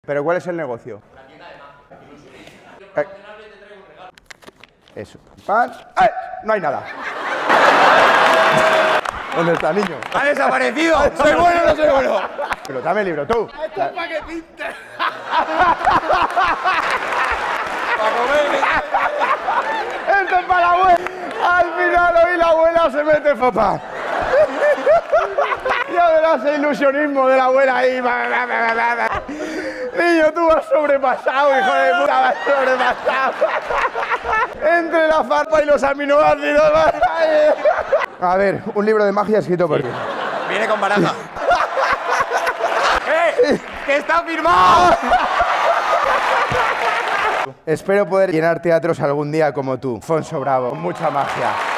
¿Pero cuál es el negocio? La tienda de magia. Te traigo un regalo. Eso. Pan. ¡Ay! No hay nada. ¿Dónde está, niño? ¡Ha desaparecido! ¿Soy bueno o no soy bueno? Pero dame el libro, tú. ¡Esto es para que pinte! ¡Para comer! ¡Esto es para la abuela! Al final hoy la abuela se mete papá. Ya verás el ilusionismo de la abuela ahí. Niño, tú vas sobrepasado, hijo de puta, vas sobrepasado. Entre la farpa y los aminoácidos. A ver, un libro de magia escrito por ti. Viene con baraja. ¡Que está firmado! Espero poder llenar teatros algún día como tú, Fonso Bravo, con mucha magia.